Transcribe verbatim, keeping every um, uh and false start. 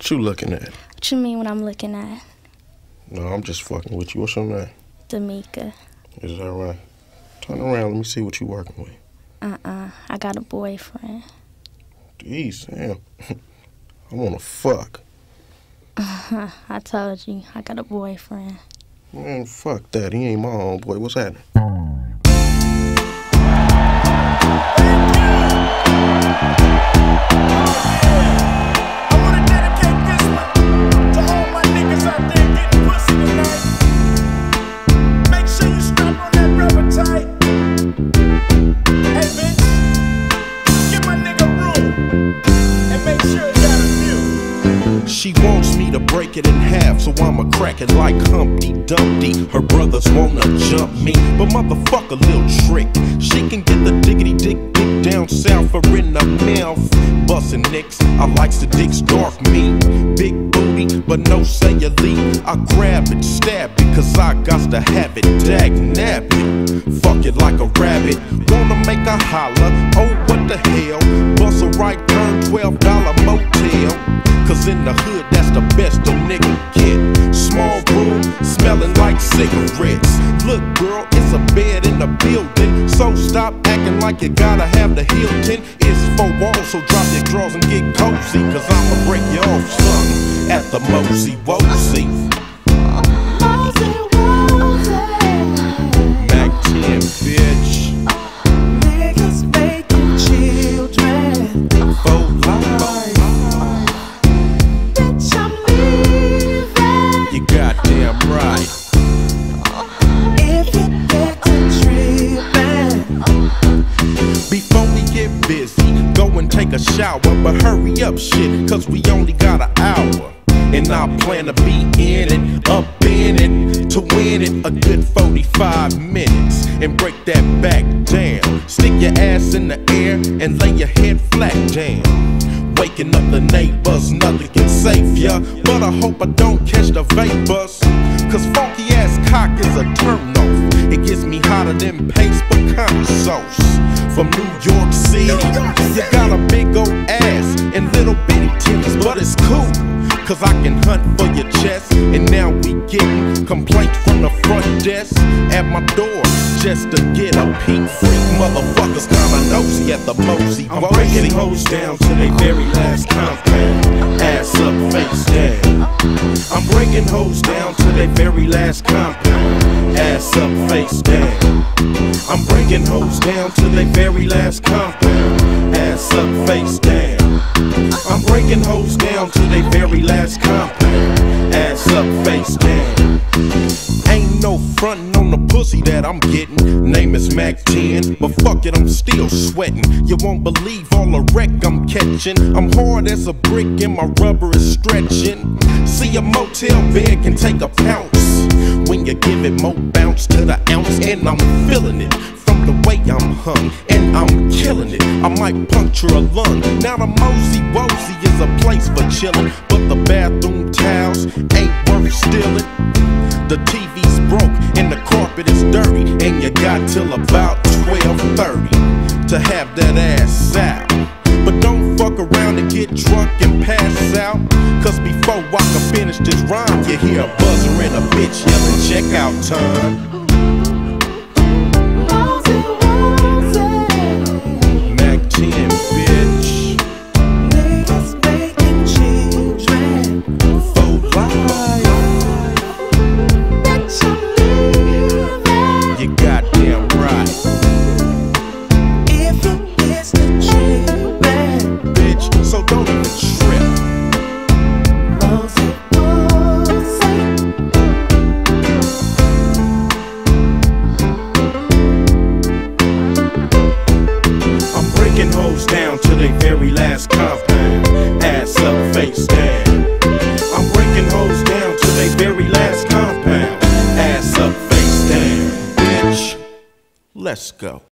What you looking at? What you mean what I'm looking at? No, I'm just fucking with you. What's your name? Damika. Is that right? Turn around, let me see what you working with. Uh-uh, I got a boyfriend. Jeez, Sam. I wanna fuck. Uh-huh, I told you, I got a boyfriend. Man, fuck that. He ain't my homeboy. What's happening? She wants me to break it in half, so I'ma crack it like Humpty Dumpty. Her brothers wanna jump me, but motherfucker, little trick. She can get the diggity dick dick down south or in the mouth. Bustin' nicks, I likes the dicks dark meat. Big booty, but no cellulite. I grab it, stab it, cause I got to have it. Dag nab it, fuck it like a rabbit. Wanna make a holler, oh what the hell. Bust a right turn, twelve dollar motel. Cause in the hood, that's the best a nigga get. Small room, smelling like cigarettes. Look, girl, it's a bed in the building. So stop acting like you gotta have the Hilton. It's four walls, so drop your drawers and get cozy. Cause I'ma break you off something at the Mosey Wozy. Mac ten, bitch. Niggas making children. Four life. Goddamn right. If you get to tripping. Before we get busy, go and take a shower. But hurry up, shit, cause we only got an hour. And I plan to be in it, up in it, to win it a good forty-five minutes. And break that back down. Stick your ass in the air and lay your head flat down. Waking up the neighbors, nothing can save ya. But I hope I don't catch the vapors. Cause funky ass cock is a turn-off. It gets me hotter than paste pecan sauce. From New York City, you got a big old ass and little bitty titties, but it's cool. Cause I can hunt for your chest. And now we getting complaints from the front desk at my door just to get a peek. Freak motherfuckers kinda nosy at the Mosey. I'm breaking hoes down to their very last compound. Ass up, face down. I'm breaking hoes down to their very last compound. Ass up, face down. I'm breaking hoes down to their very last compound. Ass up, face down. I'm breaking hoes down to their very last compound. Ass up, face down. Ain't no frontin' on the pussy that I'm getting. Name is Mac ten, but fuck it, I'm still sweating. You won't believe all the wreck I'm catching. I'm hard as a brick and my rubber is stretching. See, a motel bed can take a pounce when you give it more bounce to the ounce. And I'm feeling it from the way I'm hung, and I'm killing it. I might puncture a lung. Now the Mosey Wozy is a place for chillin', but the bathroom towels ain't worth stealing. The T V's broke and the carpet is dirty, and you got till about twelve thirty to have that ass out. But don't fuck around and get drunk and pass out. Cause before I can finish this rhyme, you hear a buzzer and a bitch yelling check out time. Mac ten, bitch. Niggas making children. Four life. Bitch, I'm living. You goddamn right. If you get to tripping. Bitch, so don't even trip. Mosey Wozy. I'm breaking hoes down to their very last compound. Ass up, face down. I'm breaking hoes down to their very last compound. Ass up, face down. Bitch, let's go.